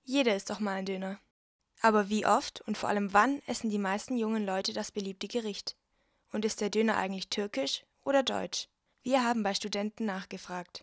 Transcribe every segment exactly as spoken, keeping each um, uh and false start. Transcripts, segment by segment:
Jeder isst doch mal einen Döner. Aber wie oft und vor allem wann essen die meisten jungen Leute das beliebte Gericht? Und ist der Döner eigentlich türkisch oder deutsch? Wir haben bei Studenten nachgefragt.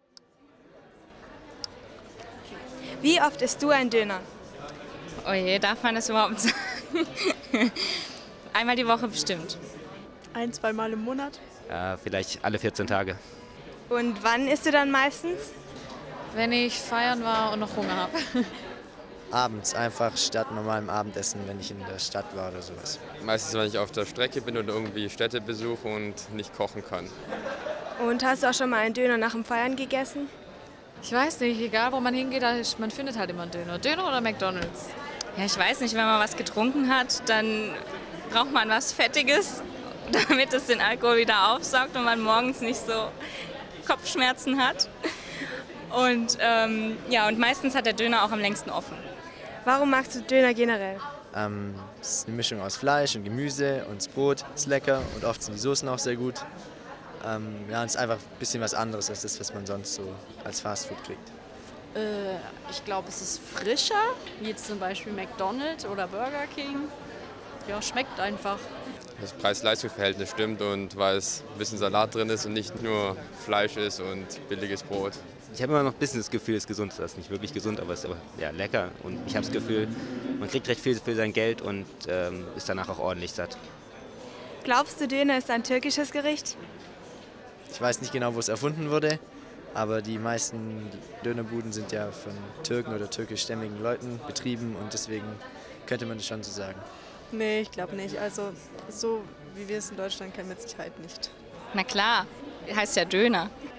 Wie oft isst du einen Döner? Oh je, darf man das überhaupt sagen? Einmal die Woche bestimmt. Ein-, zweimal im Monat. Ja, vielleicht alle vierzehn Tage. Und wann isst du dann meistens? Wenn ich feiern war und noch Hunger habe. Abends, einfach statt normalem Abendessen, wenn ich in der Stadt war oder sowas. Meistens, wenn ich auf der Strecke bin oder irgendwie Städte besuche und nicht kochen kann. Und hast du auch schon mal einen Döner nach dem Feiern gegessen? Ich weiß nicht, egal wo man hingeht, man findet halt immer einen Döner. Döner oder McDonald's? Ja, ich weiß nicht, wenn man was getrunken hat, dann braucht man was Fettiges, damit es den Alkohol wieder aufsaugt und man morgens nicht so Kopfschmerzen hat. Und, ähm, ja, und meistens hat der Döner auch am längsten offen. Warum magst du Döner generell? Ähm, es ist eine Mischung aus Fleisch und Gemüse und das Brot ist lecker und oft sind die Soßen auch sehr gut. Ähm, ja, es ist einfach ein bisschen was anderes als das, was man sonst so als Fastfood kriegt. Äh, ich glaube, es ist frischer, wie jetzt zum Beispiel McDonald's oder Burger King. Ja, schmeckt einfach. Das Preis-Leistungs-Verhältnis stimmt und weil es ein bisschen Salat drin ist und nicht nur Fleisch ist und billiges Brot. Ich habe immer noch ein bisschen das Gefühl, es ist gesund. Das ist nicht wirklich gesund, aber es ist aber, ja, lecker. Und ich habe das Gefühl, man kriegt recht viel für sein Geld und ähm, ist danach auch ordentlich satt. Glaubst du, Döner ist ein türkisches Gericht? Ich weiß nicht genau, wo es erfunden wurde, aber die meisten Dönerbuden sind ja von Türken oder türkischstämmigen Leuten betrieben und deswegen könnte man das schon so sagen. Nee, ich glaube nicht. Also so wie wir es in Deutschland kennen, mit Sicherheit nicht. Na klar, heißt ja Döner.